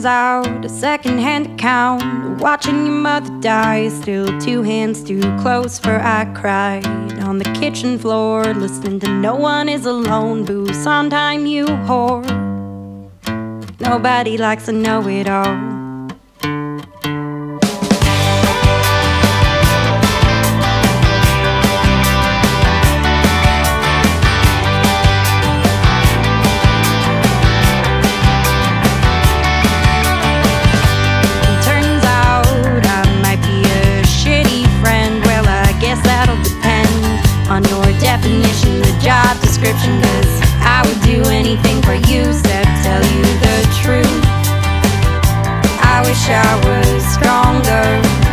turns out a second-hand account, watching your mother die, still 2 hands too close for I cried. On the kitchen floor, listening to No One Is Alone, boo, Sondheim, you whore. Nobody likes to know it all. On your definition, the job description, 'cause I would do anything for you except tell you the truth. I wish I was stronger.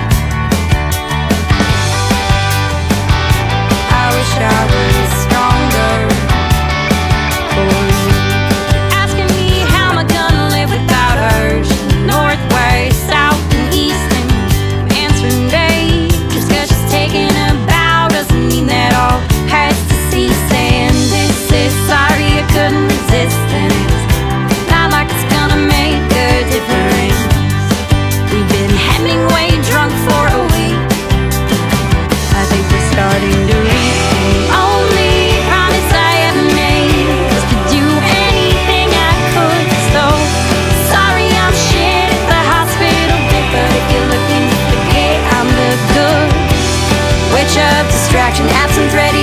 I wish I was stronger for you. Asking me how am I gonna live without her? North, west, south, and east, and I'm answering babe. Just 'cause she's taking a bow doesn't mean that all has to cease. And this is sorry I couldn't resist, and it's not like it's gonna make a difference. We've been Hemingway drunk for a week. I think we're starting to reach the only promise I ever made, was to do anything I could. So sorry I'm shit at the hospital bed, but if you're looking to forget, I'm the good witch of distraction, absence ready